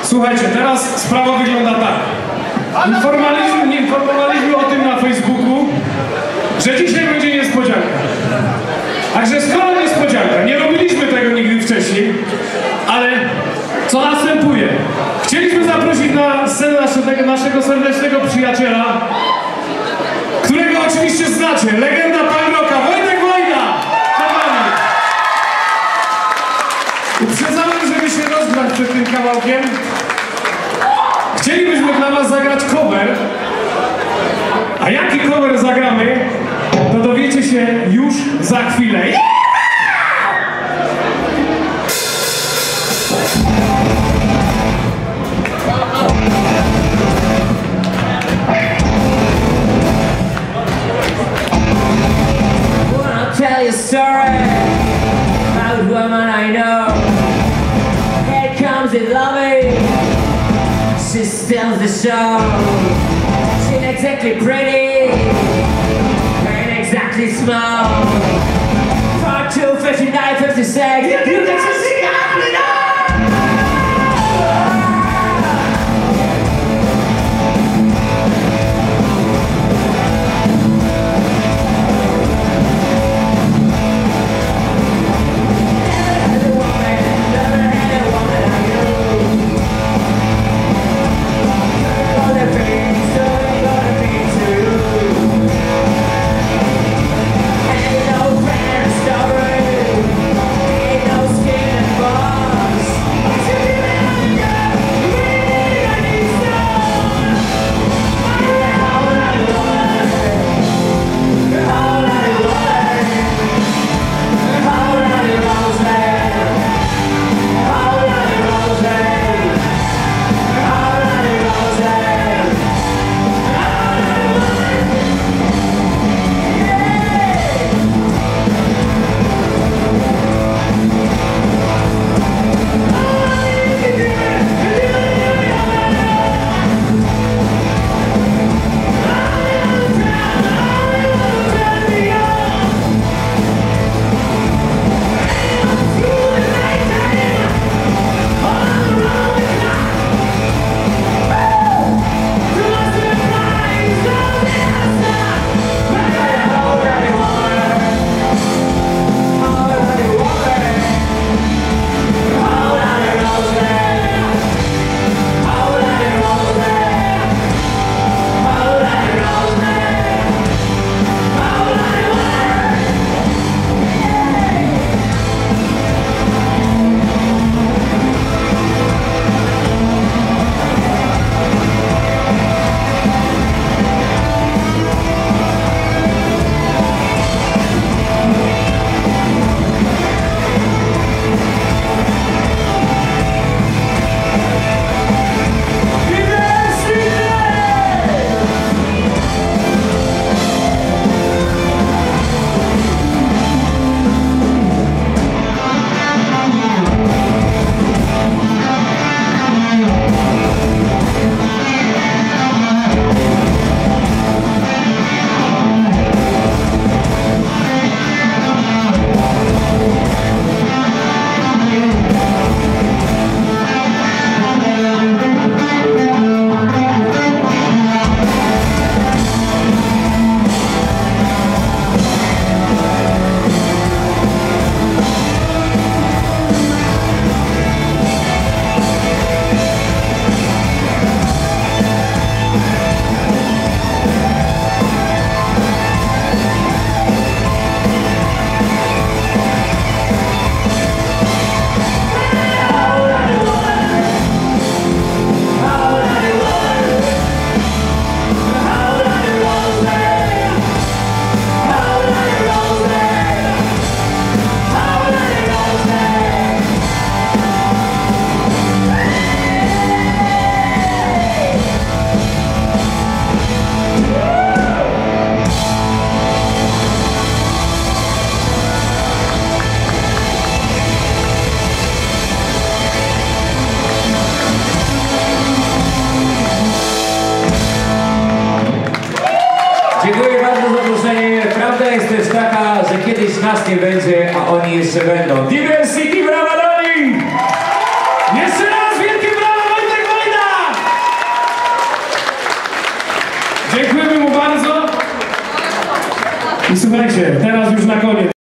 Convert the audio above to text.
Słuchajcie, teraz sprawa wygląda tak. Informowaliśmy o tym na Facebooku, że dzisiaj będzie niespodzianka. Także skoro niespodzianka, nie robiliśmy tego nigdy wcześniej, ale co następuje? Chcieliśmy zaprosić na scenę naszego serdecznego przyjaciela, którego oczywiście znacie, legenda punk rocka, Wojtek Wojda! Uprzedzałem, żeby się rozgrzać przed tym kawałkiem. Chcielibyśmy dla was zagrać cover, a jaki cover zagramy, to dowiecie się już za chwilę. Tell you a story about a woman I know. Here comes it lovely. She steals the show. She ain't exactly pretty, ain't exactly small. 42, 59, 56. You get to see out of it all. jest taka, że kiedyś nas nie będzie, a oni jeszcze będą. Diversity, brawa dla nich! Jeszcze raz wielkie brawa, Wojtek I słuchajcie, teraz już na koniec.